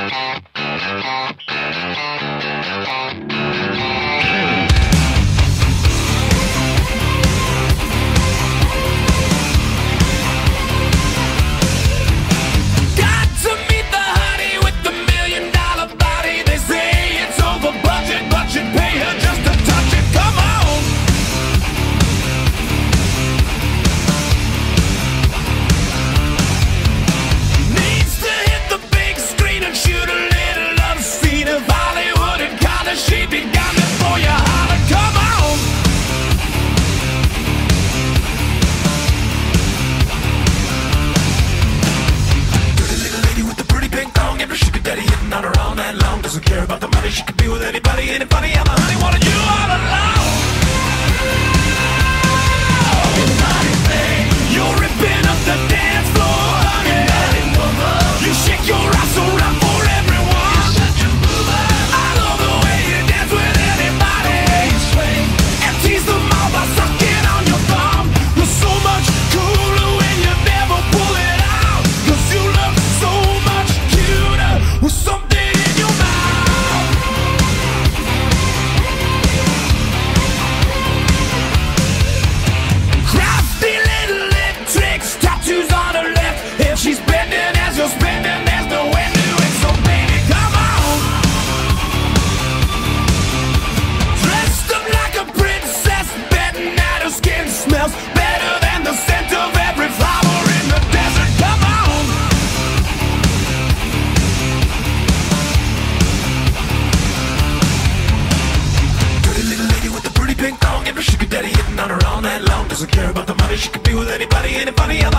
Doesn't care about the money, she could be with anybody. Ain't it funny how the honey wanted you all alone? Naughty thing, you're ripping up the dance floor, honey. Naughty woman, you shake your ass around for everyone. You're such a mover. I love the way you dance with anybody. You swing and tease them all by sucking on your thumb. You're so much cooler when you never pull it out, 'cause you look so much cuter with something. She's bending as you're spending, there's no end to it, so baby, come on. Dressed up like a princess, betting that her skin smells better than the scent of every flower in the desert, come on. Dirty little lady with the pretty pink thong, and her sugar daddy hitting on her all night long. Doesn't care about the money, she could be with anybody, ain't it funny how